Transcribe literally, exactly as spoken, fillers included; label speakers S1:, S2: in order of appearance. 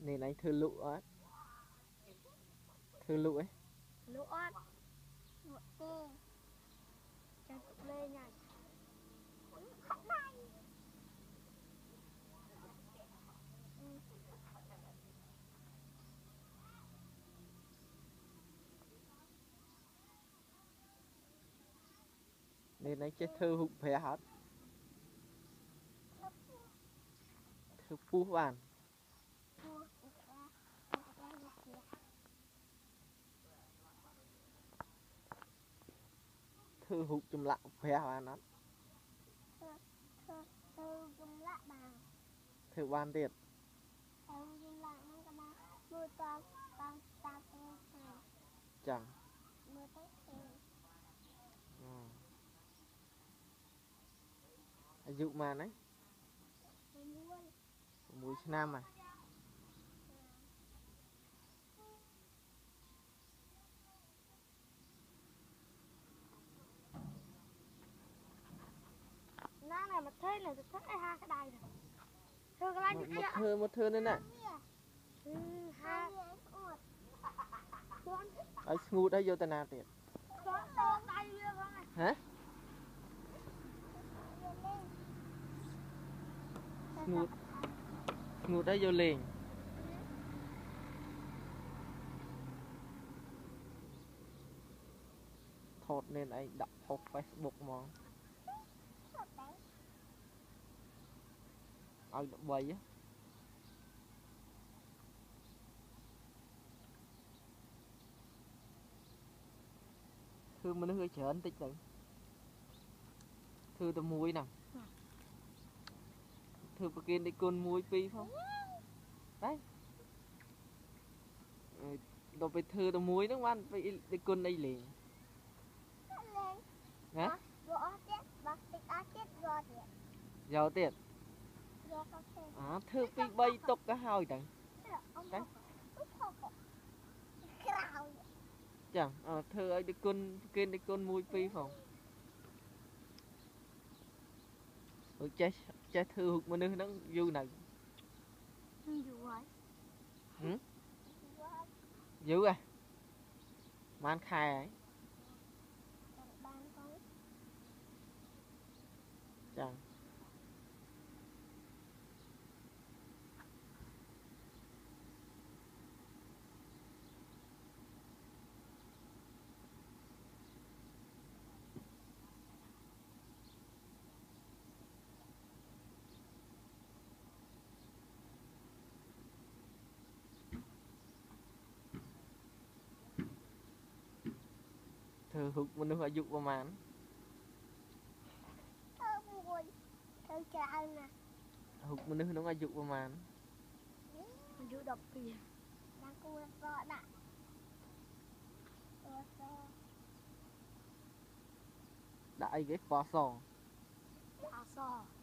S1: nên anh thưa lụ á thưa lụ ấy
S2: lũ ớt một tê cho tụi lên này
S1: nên anh chết thưa hụt phé hết thưa pú bàn thưa hụt chùm lạ phé bàn đó thưa ban tiệt chẳngอายุมาไหนมุ้ยชนะมา
S2: nó này mà thế này thì thích hai cái đài này thưa cái
S1: một, một thơ một thơ nữa nè ở ngủ đây vô tên nào tiệt hả ngủ ngủ đây vô liền thọt nên anh đọc học Facebook mà ai đọc bầy á thư mà nó hơi trở tích đấy thư tầm muối nè thư bậc kia đi con muối pi không đấy đồ về thư tầm muối nó ngoan đi đi con đây liền hả giàu tiền à thư pi bay tục cả hai đằng đấy chẳng à, thư ấy đi con kia đi con muối pi không ừ, trái trái thư hụt mà nó vui này ừ? Dữ à mà ăn khai ấy chẳng thư hụt mà nóอายุประมาณhụt mà nó nóอายุประมาณ
S2: อายุดอกปี
S1: đại cái phò sò
S2: phò sò